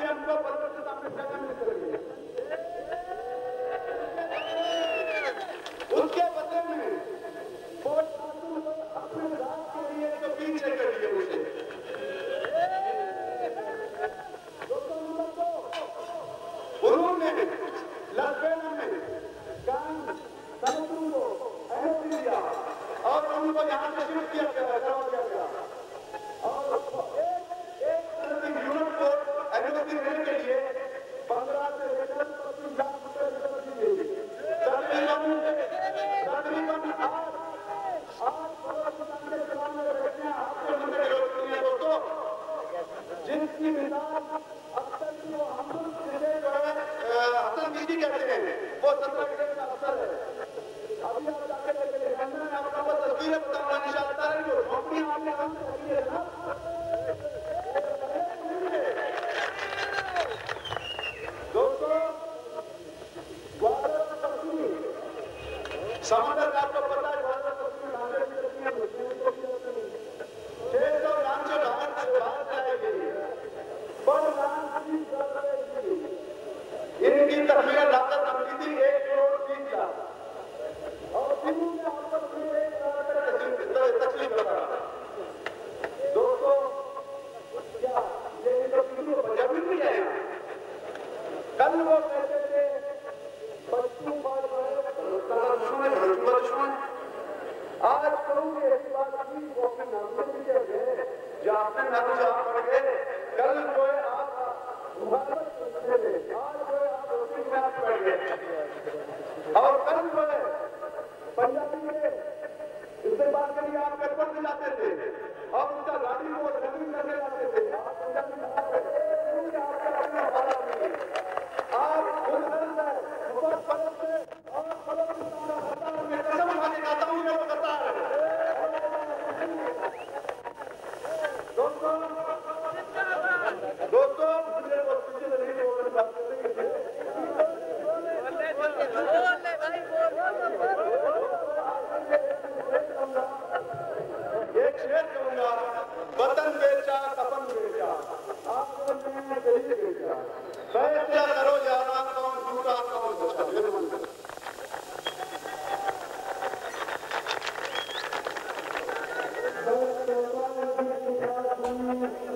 कि हमको परवर्ती सामने जगह नहीं करेंगे, उसके बदले में वो अपने राज के लिए तो पीछे करिए उसे। उन्होंने लसबेना में काम समुद्र को अहम दिया और उनको यहाँ से शिफ्ट किया गया और एक यूनिट को अनुमति देने के लिए 15 से लेकर 25 लाख रुपए दी गई। तकरीबन दोस्तों, जिनकी मिसाल अक्सर की वो हम जिसे जो है हसन दीदी कहते हैं, वो 17 ग्रेड का अफसर है। अभी आप जाकर मैं आपका वो तस्वीरें बताऊंगा इंशाअल्लाह, जो नौकरी आपने हम करी है ना, दोस्तों समंदर का आपको पता है, 600 लाख बाहर जाएगी, इनकी तस्वीर लागत हमकी थी 1 करोड़ 30 लाख और इन्होंने आपस में 1 करोड़ तस्वीर लगा। दोस्तों क्या ये जब भी नहीं आया, कल वो कहते थे बच्चों आज करूंगे ऐसी बात नहीं, वो अपने नाम से भी कह गए, जो आपने नाम से आप पढ़ गए, कल जो है आप आज जो है आप रोटी में आप पढ़ गए और कल जो है पंजाबी में इससे बात करिए, आप पेपर में जाते थे और उसका गाड़ी को जमीन करके जाते थे, आप पंजाबी आप खुद बहुत फर्क से और फर्क में कसम खाने जाता हूँ, मैं वो करता है। दोस्तों मुझे वो पीछे नहीं बोलने बात करेंगे, एक शेर कहूंगा, वतन बेचा कफन बेचा, आपको बेचा, फैसला करो यारा कौन झूठा कौन सच्चा।